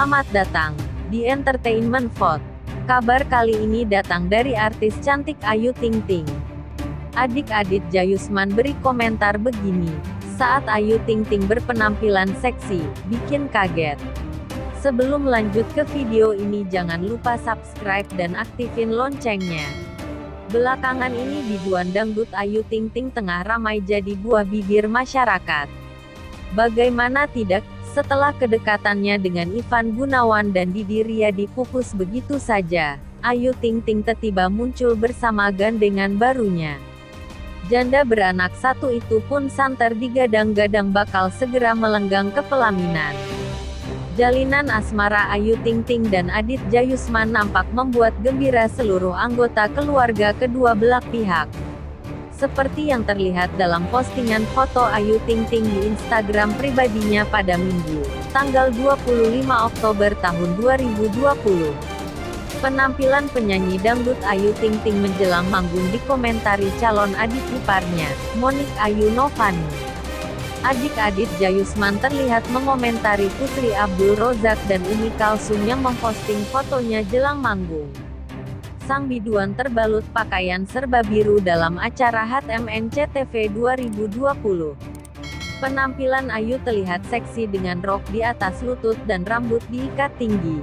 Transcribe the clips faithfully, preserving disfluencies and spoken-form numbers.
Selamat datang di Entertainment Vote. Kabar kali ini datang dari artis cantik Ayu Ting Ting. Adik-adik Jayusman beri komentar begini, saat Ayu Ting Ting berpenampilan seksi, bikin kaget. Sebelum lanjut ke video ini jangan lupa subscribe dan aktifin loncengnya. Belakangan ini biduan dangdut Ayu Ting Ting tengah ramai jadi buah bibir masyarakat. Bagaimana tidak, setelah kedekatannya dengan Ivan Gunawan dan Didi Riyadi pupus begitu saja, Ayu Ting Ting tiba-tiba muncul bersama gandengan barunya. Janda beranak satu itu pun santer digadang-gadang bakal segera melenggang ke pelaminan. Jalinan asmara Ayu Ting Ting dan Adit Jayusman nampak membuat gembira seluruh anggota keluarga kedua belah pihak. Seperti yang terlihat dalam postingan foto Ayu Ting Ting di Instagram pribadinya pada Minggu, tanggal dua puluh lima Oktober tahun dua ribu dua puluh. Penampilan penyanyi dangdut Ayu Ting Ting menjelang manggung dikomentari calon adik iparnya, Monique Ayu Novani. Adik-adik Jayusman terlihat mengomentari Putri Abdul Rozak dan Umi Kalsum yang memposting fotonya jelang manggung. Sang biduan terbalut pakaian serba biru dalam acara H M N C T V dua ribu dua puluh. Penampilan Ayu terlihat seksi dengan rok di atas lutut dan rambut diikat tinggi.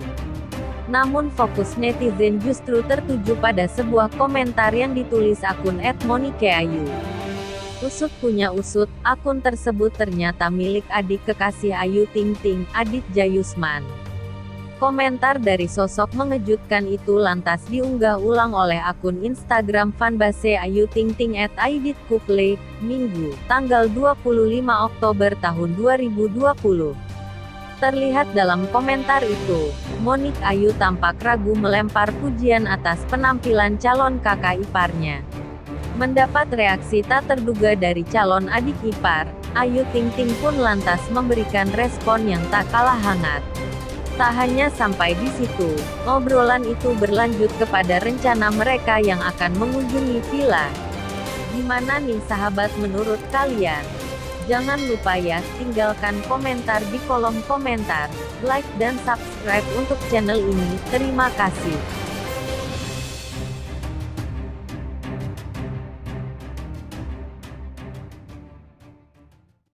Namun fokus netizen justru tertuju pada sebuah komentar yang ditulis akun et monique ayu. Usut punya usut, akun tersebut ternyata milik adik kekasih Ayu Ting Ting, Adit Jayusman. Komentar dari sosok mengejutkan itu lantas diunggah ulang oleh akun Instagram fanbase Ayu Ting Ting et aidit couple, Minggu, tanggal dua puluh lima Oktober tahun dua ribu dua puluh. Terlihat dalam komentar itu, Monique Ayu tampak ragu melempar pujian atas penampilan calon kakak iparnya. Mendapat reaksi tak terduga dari calon adik ipar, Ayu Ting Ting pun lantas memberikan respon yang tak kalah hangat. Tak hanya sampai di situ, obrolan itu berlanjut kepada rencana mereka yang akan mengunjungi villa. Gimana nih sahabat menurut kalian? Jangan lupa ya, tinggalkan komentar di kolom komentar, like dan subscribe untuk channel ini. Terima kasih.